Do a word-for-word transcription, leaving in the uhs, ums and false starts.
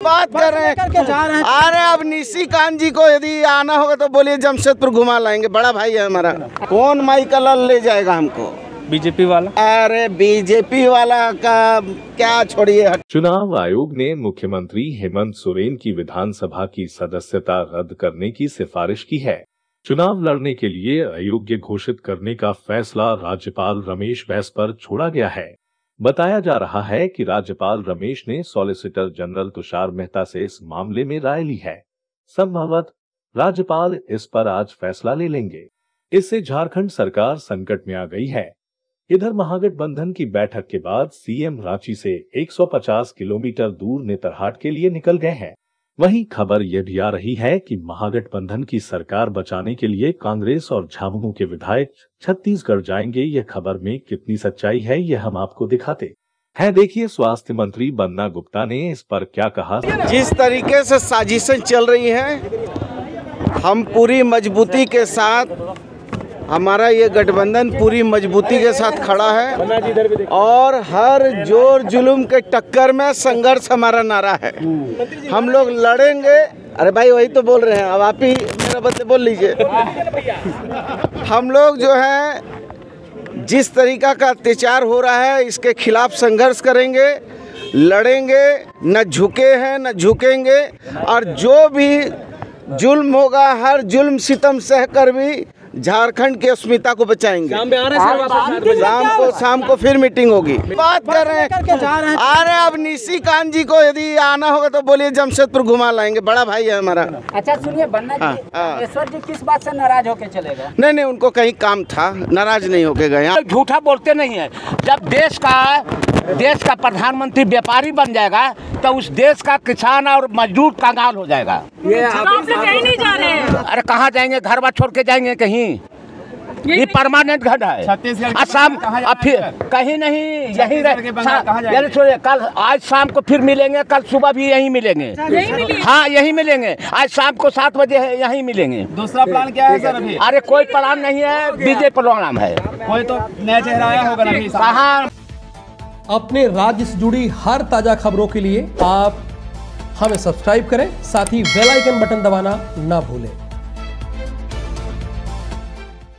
बात कर रहे हैं। अरे अब निशिकांत जी को यदि आना होगा तो बोलिए जमशेदपुर घुमा लाएंगे, बड़ा भाई है हमारा। कौन माइकल ले जाएगा हमको? बीजेपी वाला। अरे बीजेपी वाला का क्या छोड़िए। चुनाव आयोग ने मुख्यमंत्री हेमंत सोरेन की विधानसभा की सदस्यता रद्द करने की सिफारिश की है। चुनाव लड़ने के लिए अयोग्य घोषित करने का फैसला राज्यपाल रमेश बैस पर छोड़ा गया है। बताया जा रहा है कि राज्यपाल रमेश ने सॉलिसिटर जनरल तुषार मेहता से इस मामले में राय ली है। संभवतः राज्यपाल इस पर आज फैसला ले लेंगे। इससे झारखंड सरकार संकट में आ गई है। इधर महागठबंधन की बैठक के बाद सीएम रांची से एक सौ पचास किलोमीटर दूर नेतरहाट के लिए निकल गए हैं। वहीं खबर यह भी आ रही है कि महागठबंधन की सरकार बचाने के लिए कांग्रेस और झामुमो के विधायक छत्तीसगढ़ जाएंगे। यह खबर में कितनी सच्चाई है, यह हम आपको दिखाते हैं। देखिए स्वास्थ्य मंत्री बन्ना गुप्ता ने इस पर क्या कहा। जिस तरीके से साजिशें चल रही हैं, हम पूरी मजबूती के साथ, हमारा ये गठबंधन पूरी मजबूती के साथ खड़ा है और हर जोर जुलूम के टक्कर में संघर्ष हमारा नारा है। हम लोग लड़ेंगे। अरे भाई वही तो बोल रहे हैं, अब आप ही मेरा बदले बोल लीजिए। हम लोग जो है जिस तरीका का अत्याचार हो रहा है इसके खिलाफ संघर्ष करेंगे, लड़ेंगे, न झुके हैं न झुकेंगे। और जो भी जुल्म होगा हर जुल्म सितम सहकर भी झारखंड की अस्मिता को बचाएंगे। शाम को शाम को फिर मीटिंग होगी। बात कर रहे हैं। अरे अब निशिकांत जी को यदि आना होगा तो बोलिए जमशेदपुर घुमा लाएंगे, बड़ा भाई है हमारा। अच्छा सुनिए बन्ना जी, ईश्वर जी किस बात से नाराज होके चले गए? नहीं नहीं, उनको कहीं काम था, नाराज नहीं होके गए। झूठा बोलते नहीं है। जब देश का देश का प्रधानमंत्री व्यापारी बन जाएगा तो उस देश का किसान और मजदूर कंगाल हो जाएगा। ये आप कहीं नहीं जा रहे हैं। अरे कहाँ जाएंगे? घर बार छोड़ के जाएंगे कहीं? ये परमानेंट घर है। असम फिर कहीं नहीं, यही रहे। कल आज शाम को फिर मिलेंगे, कल सुबह भी यहीं मिलेंगे। हाँ यहीं मिलेंगे, आज शाम को सात बजे यहीं मिलेंगे। दूसरा प्लान क्या है सर अभी? अरे कोई प्लान नहीं है, बीजेपी प्रोग्राम है। कोई तो नया चेहरा आया होगा ना? कहाँ? अपने राज्य से जुड़ी हर ताजा खबरों के लिए आप हमें सब्सक्राइब करें, साथ ही बेल आइकन बटन दबाना ना भूलें।